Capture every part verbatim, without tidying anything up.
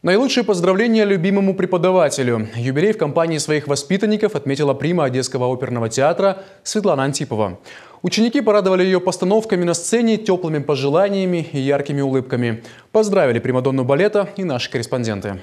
Наилучшие поздравления любимому преподавателю. Юбилей в компании своих воспитанников отметила прима Одесского оперного театра Светлана Антипова. Ученики порадовали ее постановками на сцене, теплыми пожеланиями и яркими улыбками. Поздравили примадонну балета и наши корреспонденты.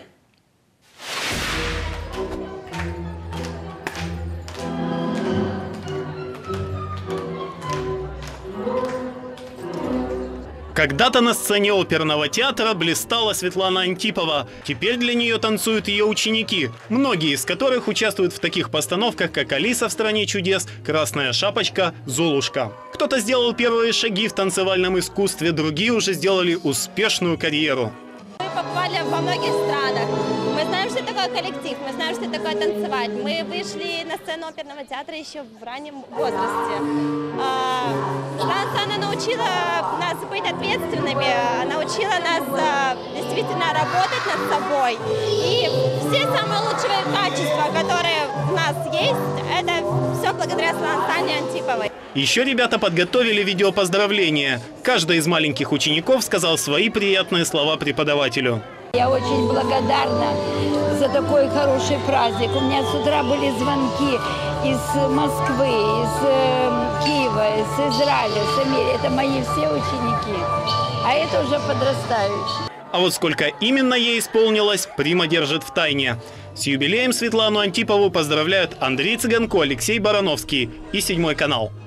Когда-то на сцене оперного театра блистала Светлана Антипова. Теперь для нее танцуют ее ученики, многие из которых участвуют в таких постановках, как «Алиса в стране чудес», «Красная шапочка», «Золушка». Кто-то сделал первые шаги в танцевальном искусстве, другие уже сделали успешную карьеру. Мы побывали во многих странах. Мы знаем, что такое коллектив, мы знаем, что такое танцевать. Мы вышли на сцену оперного театра еще в раннем возрасте. Светлана научила нас быть ответственными, научила нас действительно работать над собой. И все самые лучшие качества, которые у нас есть, это все благодаря Светлане Антиповой. Еще ребята подготовили видеопоздравления. Каждый из маленьких учеников сказал свои приятные слова преподавателю. Я очень благодарна за такой хороший праздник. У меня с утра были звонки из Москвы, из э, Киева, из Израиля, с Америки. Это мои все ученики, а это уже подрастающие. А вот сколько именно ей исполнилось, прима держит в тайне. С юбилеем Светлану Антипову поздравляют Андрей Цыганко, Алексей Барановский и Седьмой канал.